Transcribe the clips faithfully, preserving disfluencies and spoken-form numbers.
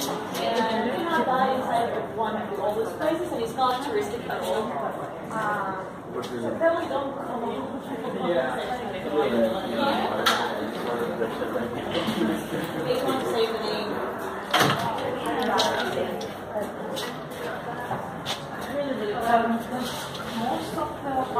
One of the oldest places, and it's not touristic at all. Uh, so probably don't come on. They want to say the name. Really, really um, most of the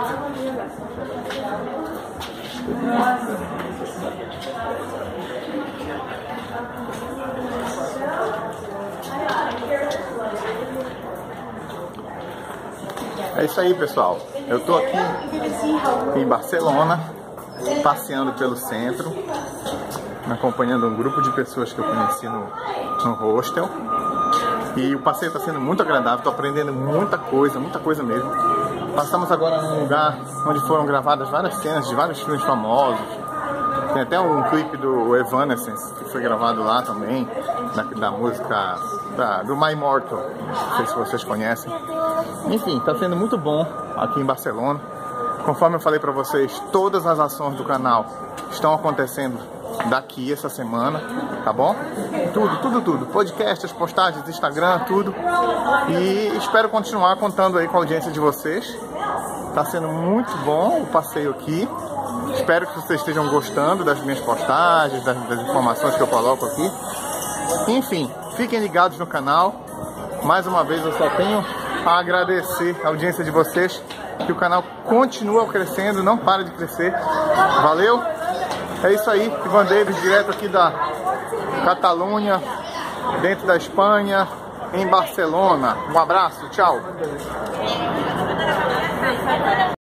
É isso aí, pessoal. Eu tô aqui em Barcelona, passeando pelo centro, acompanhando um grupo de pessoas que eu conheci no, no hostel. E o passeio está sendo muito agradável, estou aprendendo muita coisa, muita coisa mesmo. Passamos agora num lugar onde foram gravadas várias cenas de vários filmes famosos. Tem até um clipe do Evanescence que foi gravado lá também, da, da música da, do My Immortal, não sei se vocês conhecem. Enfim, está sendo muito bom aqui em Barcelona. Conforme eu falei para vocês, todas as ações do canal estão acontecendo daqui essa semana, tá bom? Tudo, tudo, tudo. Podcasts, postagens, Instagram, tudo. E espero continuar contando aí com a audiência de vocês. Tá sendo muito bom o passeio aqui. Espero que vocês estejam gostando das minhas postagens, das, das informações que eu coloco aqui. Enfim, fiquem ligados no canal. Mais uma vez eu só tenho a agradecer a audiência de vocês. Que o canal continua crescendo, não para de crescer. Valeu! É isso aí, Ivan Davis, direto aqui da Catalunha, dentro da Espanha, em Barcelona. Um abraço, tchau!